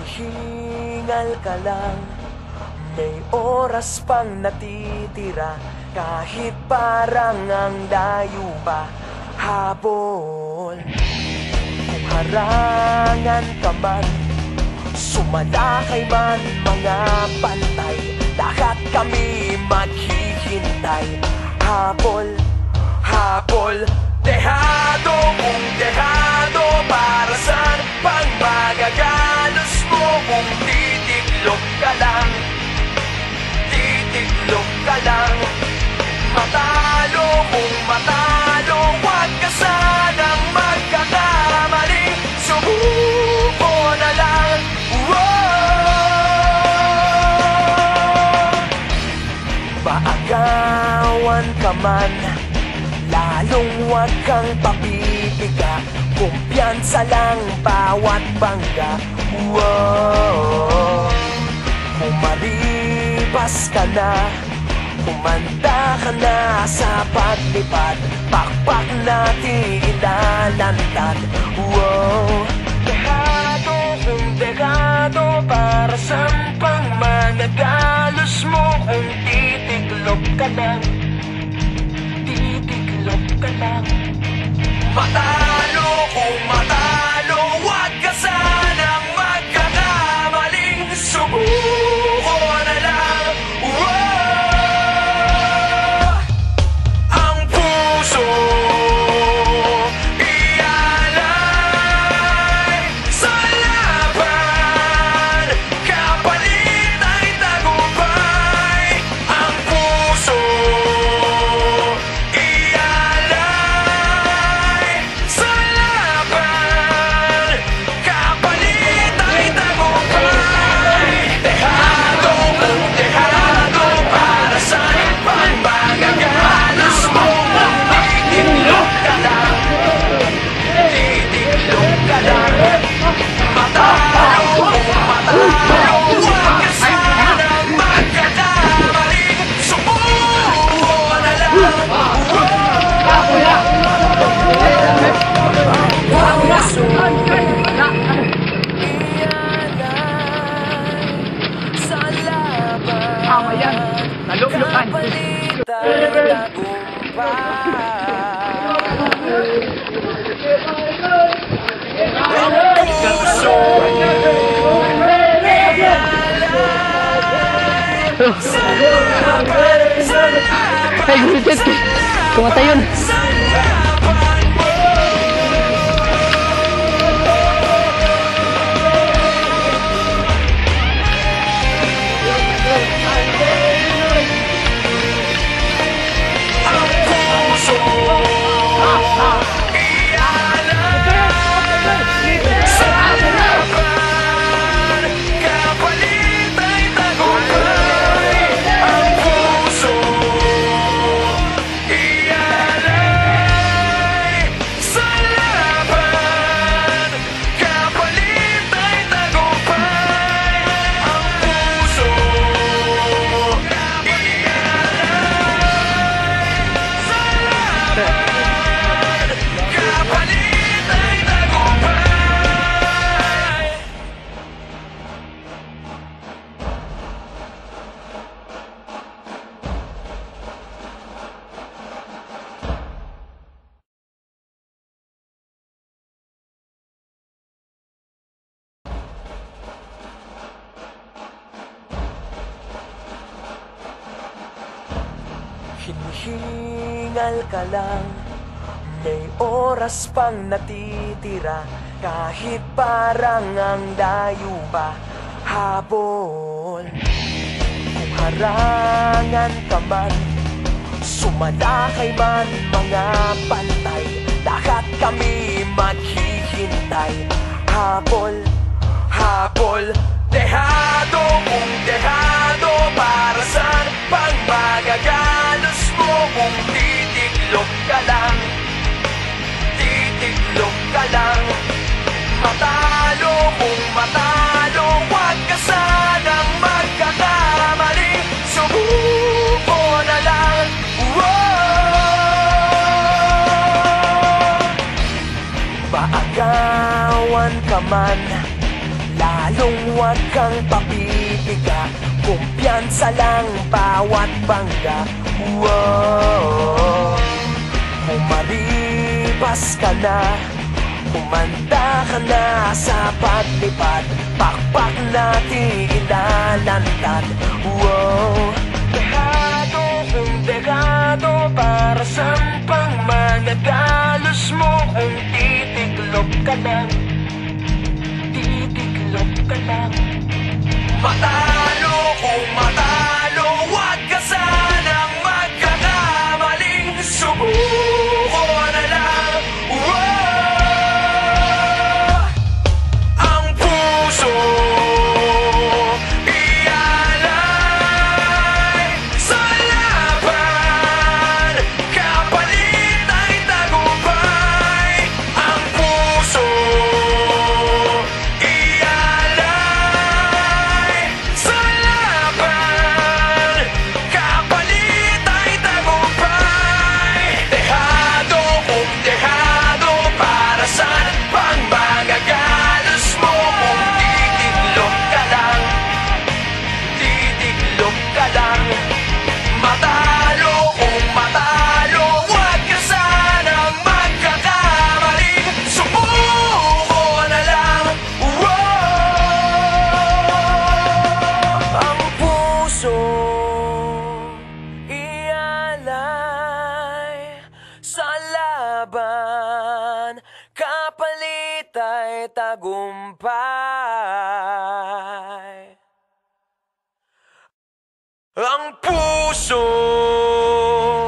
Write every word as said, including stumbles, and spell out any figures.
Hinihingal ka lang, may oras pang natitira, kahit parang ang layo pa, habol. Kung harangan ka man, sumalakay man mga bantay, lahat kami maghihintay. Habol, habol, dehado kung dehado, para saan pang magagalos mo kung titiklop ka lang, titiklop ka lang. Matalo kung matalo, huwag ka sanang magkakamali, subuko na lang. Maagawan ka man, lalong huwag kang papipiga, kumpiyansa lang bawat bangga. Wow. Kung maribas ka na, kumanda ka na sa paglipad, pakpak natin ilalantad. Wow. Dehado kung dehado, para saan pang managalos mo kung titiklop ka lang, titiklop ka lang. Matalo kung matalo, huwag ka sanang magkakamaling, subuko na lang. Wow! Ang puso ialay sa laban, kapalit ay tagumpay. Ang puso ialay sa laban, kapalit ay tagumpay. Dehado kung dehado, para saan pang magagalos mo kung titiklop ka lang, titiklop ka lang. Matalo kung matalo, huwag ka sanang magkakamali, subuko na lang. Ang puso ialay sa laban, kapalit ay tagumpay. Ang puso ialay sa laban, sa laban, Ay, gulitit. Kumata yun. sa laban mo. Ang puso ialay sa laban, kapalit ay tagumpay. Ang puso ialay sa laban, kapalit ay tagumpay. Ang puso kapalit ay tagumpay. Hinihingal ka lang, may oras pang natitira, kahit parang ang layo pa, habol. Kung harangan ka man, sumalakay man mga bantay, lahat kami maghihintay. Habol, habol, dehado kung dehado, para saan pang magagalos mo kung titiklop ka lang, titiklop ka lang. Matalo kung matalo, huwag ka sanang magkakamali, subuko na lang. Wow! Maagawan ka man, lalo Lalong huwag kang papipiga, kumpiyansa lang bawat bangga. Wow, umaribas ka na, kumanda ka na sa paglipad, pakpak natin ilalantad. Wow, dehado kung dehado, para saan pang magagalos mo kung titiklop ka lang, titiklop ka lang. Matalo kung matalo, huwag ka sanang magkakamaling subuko na lang. Wow! Ang puso ialay sa laban, kapalit ay tagumpay. Ang puso ialay sa laban, kapalit ay tagumpay. Dehado kung dehado, para saan pang magagalos mo kung titiklop ka lang, titiklop ka lang. Matalo kung matalo, huwag ka sanang magkakamali, subuko na lang. Wow! Ang puso ialay sa laban, kapalit ay tagumpay. Ang puso